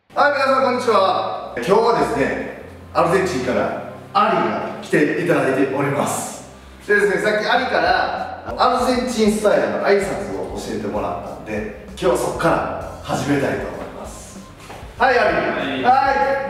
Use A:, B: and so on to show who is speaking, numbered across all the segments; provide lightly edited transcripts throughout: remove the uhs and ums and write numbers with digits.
A: はい、皆さんこんにちは。今日はですね、アルゼンチンからアリが来ていただいております。でですね、さっきアリからアルゼンチンスタイルの挨拶を教えてもらったんで、今日はそこから始めたいと思います。はい、アリ。はい、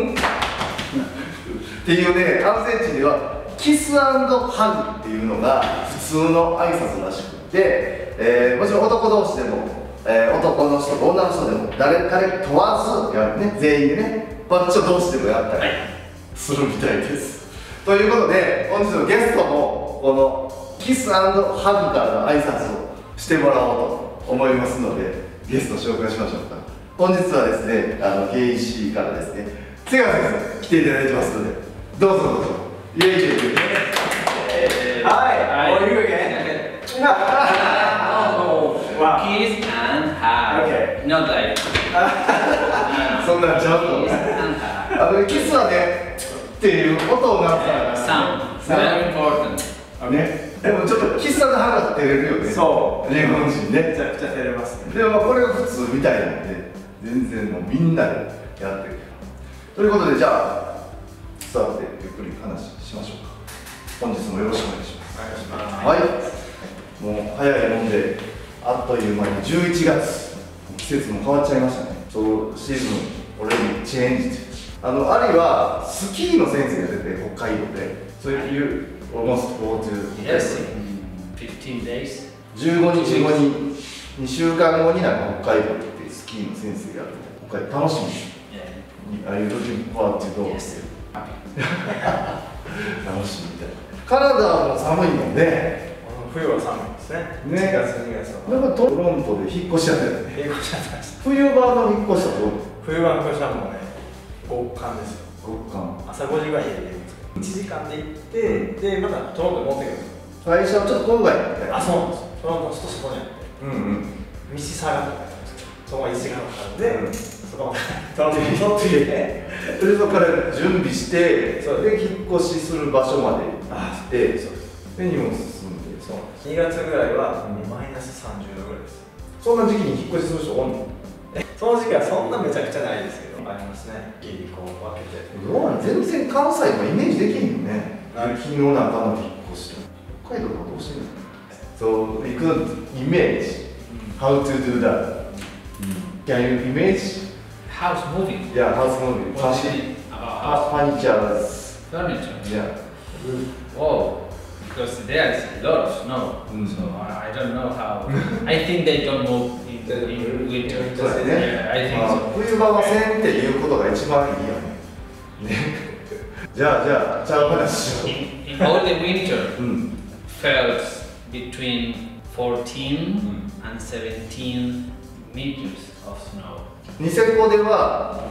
A: っていうね、アルゼンチンではキス&ハグっていうのが普通の挨拶らしくて、もちろん男同士でも、男の人と女の人でも誰彼問わずやるね、全員でね、バッチョ同士でもやったりするみたいです。ということで、本日のゲストもこのキス&ハグからの挨拶をしてもらおうと思いますので、ゲスト紹介しましょうか。本日はですね、KEC からですね、瀬川先生来ていただいてますので、どうぞどうぞ。イエイイエイイエイ。
B: Hi, how are you again?
C: Kiss and hug.
B: Okay.
C: Not like.
A: そんなんちゃうの。
C: Kiss and hug.
A: キスはねっていう音を鳴ったら
C: Sound. Very important.
A: ね。でもちょっとキス&ハグが照れるよね。
B: そう。
A: 日本人ね。
B: めちゃくちゃ照れますね。
A: でもこれが普通みたいなんで、全然もうみんなでやってる。ということで、じゃあスタートでゆっくり話しましょうか。本日もよろしくお願いします。
B: お願いします。
A: はい。もう早いもんで、あっという間に11月、季節も変わっちゃいましたね。そうシーズンオレディチェンジ。アリはスキーの先生が出て北海道で、そういうalmost go to
C: Yes, in 15 days.
A: 15日後に2週間後になんか北海道ってスキーの先生がやるので、北海道楽しみです。
C: Yeah.
A: Are you looking forward to go?
C: Yes. Happy.
A: 楽しみみたいな。カナダも寒いもんね。
B: 冬は寒いですね。
A: ね
B: 1月、2月は。
A: なんかトロントで引っ越しちゃったよね。
B: 英語しちゃってました。
A: 冬場の引っ越しはどう？
B: 冬は越したもんね、極寒ですよ。
A: 極寒。
B: 朝5時ぐらいに家出るんですけど、1時間で行って、で、またトロントに持ってくるんですよ。
A: 会社はちょっと郊外みたいな。
B: あ、そうなんですよ。トロントの外にあって、ミシサガって書いてあるんですけど、そこが1時間かかるんで、そこまでトロントに乗ってきて、
A: でそこから準備して、
B: そう
A: で引っ越しする場所まで行って、
B: そうです。
A: で荷物進んで、
B: そう2月ぐらいはマイナス30度ぐらいです。
A: そんな時期に引っ越しする人おんの？
B: その時期はそんなめちゃくちゃないですけど、ありますね。ギリこう分けて。
A: どうなん？全然関西はイメージできへんよね。雪の中の引っ越しと。北海道はどうしてるの？そう、行くイメージ。How to do that? Can you image?
C: House moving.
A: Yeah, house moving.
C: What is it about house
A: Furniture.
C: furniture?
A: Yeah.
C: Whoa. Because there is a lot of snow, so I don't know how. I think they don't move in winter.
A: そうだね。
C: Yeah, I think so.
A: 冬場はせんっていうことが一番いいよね。ね。じゃあ、ちゃう話しよ
C: In all the winter,
A: う。
C: felt between 14 and 17 meters of snow.
A: ニセコでは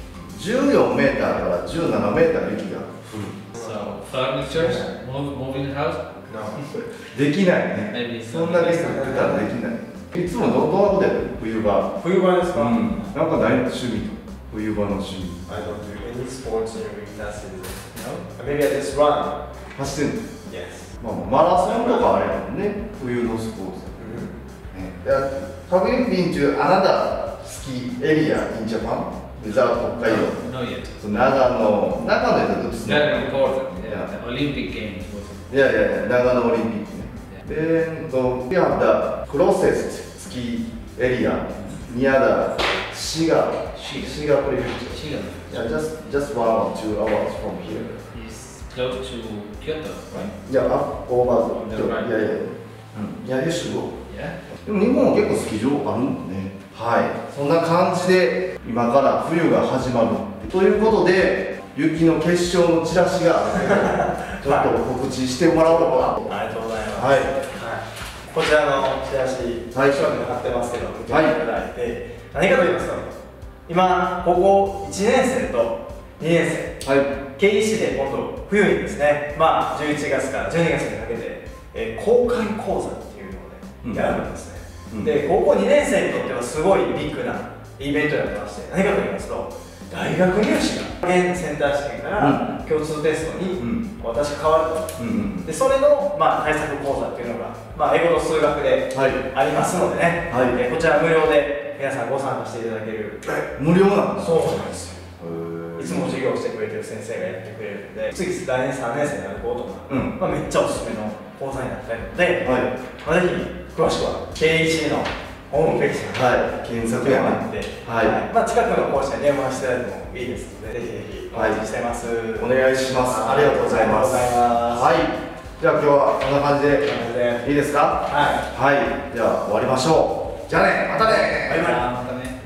A: 14メーターから17メーター雪が降る。
C: So furniture, moving house.
A: できないね。
C: Maybe
A: そんなに降ってたらできない。いつもどんなことやる？冬場。
B: 冬場ですか？
A: なんかないの趣味と冬場の趣味。
B: I don't do any sports in winter season. No? Maybe I just run.
A: 走ってんの？
B: Yes.
A: マラソンとかあれやもんね。冬のスポーツ。Have you been to another ski area in Japan without 北海道？
C: Not yet.
A: 長野やったらどっち？
C: Very important.
A: Yeah.
C: The Olympic Games was.
A: いや長野オリンピックね。で、we have the closest ski area near the Shiga Prefecture.
C: Shiga.
A: Yeah, just 1 or 2 hours from here.
C: Is close to Kyoto, right?
A: Yeah, up over
C: On the
A: the
C: right.
A: Yeah, you should go.
C: Yeah.
A: でも日本は結構スキー場あるもんね。はい。そんな感じで今から冬が始まるということで、雪の結晶のチラシがあるのでちょっと告知してもらおうかな。
B: ありがとうございます。
A: はい。
B: こちらのチラシ、
A: はい
B: 後ろに貼ってますけど、見ていただいて、何かと言いますと、今、高校1年生と2年生、
A: はい。
B: KEC で今度、冬にですね、11月から12月にかけて、公開講座っていうのをね、やるんですね。で、高校2年生にとってはすごいビッグなイベントになってまして、何かと言いますと、大学入試が現センター試験から共通テストに私変わると、でそれの、対策講座っていうのが、英語と数学でありますのでね、こちら無料で皆さんご参加していただける。
A: 無料なんです。
B: そうなんですよ。いつも授業してくれてる先生がやってくれるので、次来年3年生になる子とか、まあ、めっちゃおすすめの講座になったので、まあ、ぜひ詳しくは K1 のホームページに
A: 検索やなって、
B: まあ、近くの講師に電話していただいてもいいですので、ぜひぜひお待ちしてます。
A: お願いします。ありがとうございます。はい、じゃあ今日はこんな感じでいいですか？はい、じゃあ終わりましょう。じゃあね、またね。
B: バイバイ。
C: またね。